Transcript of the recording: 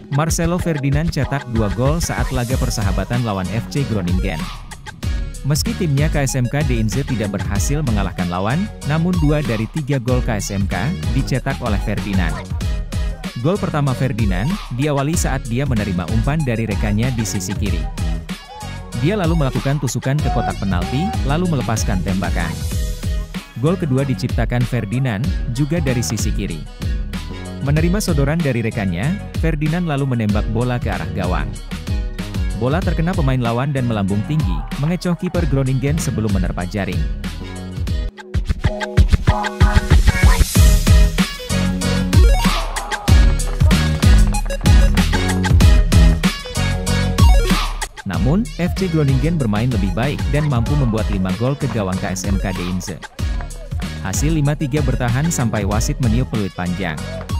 Marcelo Ferdinand cetak 2 gol saat laga persahabatan lawan FC Groningen. Meski timnya KSMK DINZE tidak berhasil mengalahkan lawan, namun 2 dari 3 gol KSMK dicetak oleh Ferdinand. Gol pertama Ferdinand diawali saat dia menerima umpan dari rekannya di sisi kiri. Dia lalu melakukan tusukan ke kotak penalti, lalu melepaskan tembakan. Gol kedua diciptakan Ferdinand, juga dari sisi kiri. Menerima sodoran dari rekannya, Ferdinand lalu menembak bola ke arah gawang. Bola terkena pemain lawan dan melambung tinggi, mengecoh kiper Groningen sebelum menerpa jaring. Namun, FC Groningen bermain lebih baik dan mampu membuat 5 gol ke gawang KSMK DINZE. Hasil 5-3 bertahan sampai wasit meniup peluit panjang.